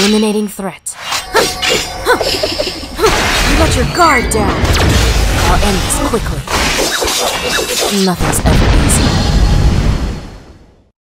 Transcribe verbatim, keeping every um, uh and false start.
eliminating threat. You let your guard down. I'll end this quickly. Nothing's ever easy.